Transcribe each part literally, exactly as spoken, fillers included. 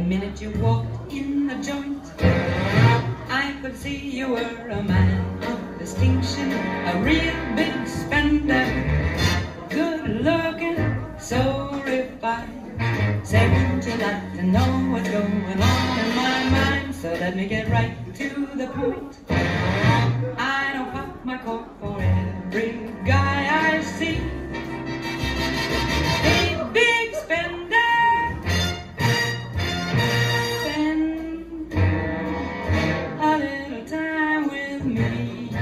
minute you walked in the joint, I could see you were a man of distinction, a real big spender, good looking, so refined. Say, would you like to know what's going on in my mind? So let me get right to the point. I don't pop my cork for every guy I see. A big spender, spend a little time with me.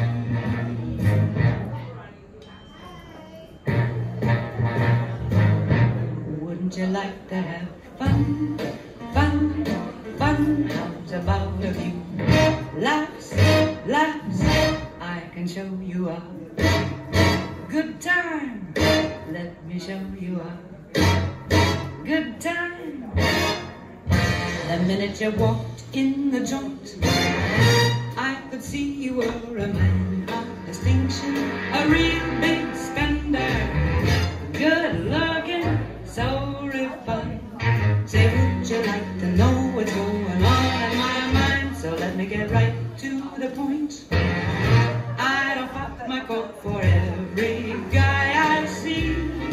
Wouldn't you like to have fun, fun, fun? How's about a few laughs, laughs? I can show you a good time. Let me show you a good time. The minute you walked in the joint, I could see you were a man of distinction, a real big spender, good looking, so refined. Say, would you like to know what's going on in my mind? So let me get right to the point. I don't pop my cork for every guy I see.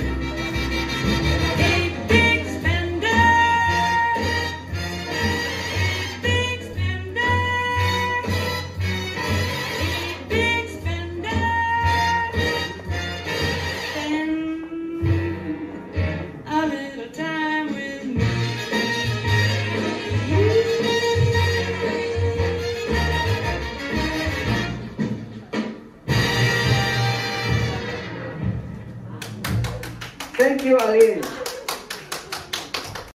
A big spender, a big spender, a big spender, spend a little time with me. Thank you, Ali.